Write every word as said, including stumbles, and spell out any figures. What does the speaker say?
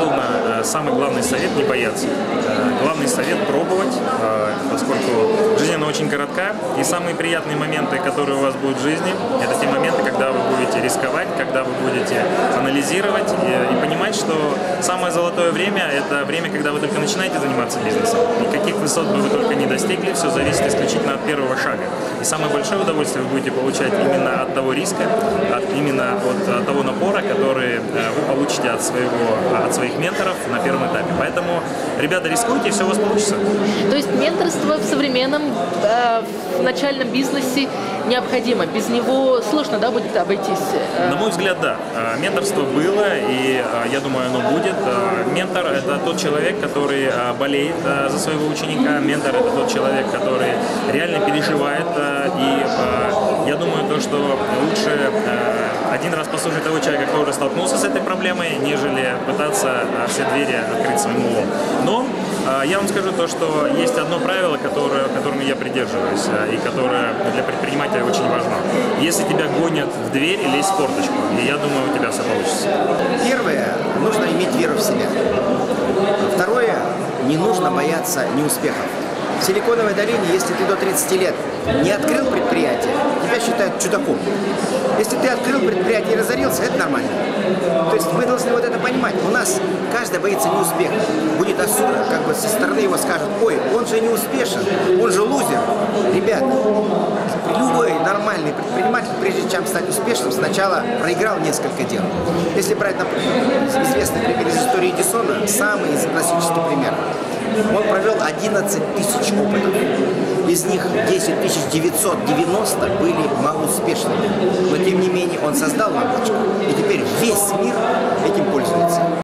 безусловно, самый главный совет – не бояться. Главный совет – пробовать, поскольку жизнь она очень коротка, и самые приятные моменты, которые у вас будут в жизни, это те моменты, когда вы будете рисковать, когда вы будете анализировать и, и понимать, что самое золотое время – это время, когда вы только начинаете заниматься бизнесом. И каких высот бы вы только не достигли, все зависит исключительно от первого шага. И самое большое удовольствие вы будете получать именно от того риска, от, именно от того напора, который вы получите от, своего, от своих менторов на первом этапе. Поэтому, ребята, рискуйте, и все у вас получится. То есть менторство в современном, э, в начальном бизнесе необходимо. Без него сложно, да, будет обойтись? На мой взгляд, да. Менторство было, и я думаю, оно будет. Ментор – это тот человек, который болеет за своего ученика. Ментор – это тот человек, который реально переживает. И я думаю, то, что лучше один раз послушать того человека, который уже столкнулся с этой проблемой, нежели пытаться все двери открыть своим умом. Но я вам скажу то, что есть одно правило, которое, которым я придерживаюсь, и которое для предпринимателя очень важно. Если тебя гонят в дверь, лезь в форточку, и я думаю, у тебя все получится. Первое, нужно иметь веру в себя. Второе, не нужно бояться неуспехов. В Силиконовой долине, если ты до тридцати лет не открыл предприятие, тебя считают чудаком. Если ты открыл предприятие и разорился, это нормально. То есть мы должны вот это понимать. У нас каждый боится неуспеха. Будет осуда, как бы со стороны его скажут: ой, он же не успешен, он же лузер. Ребята, любой нормальный предприниматель, прежде чем стать успешным, сначала проиграл несколько дел. Если брать, например, известный пример из истории Эдисона, самый классический пример. Он провел одиннадцать тысяч опытов. Из них десять тысяч девятьсот девяносто были малоуспешными. Но тем не менее он создал лампочку. И теперь весь мир этим пользуется.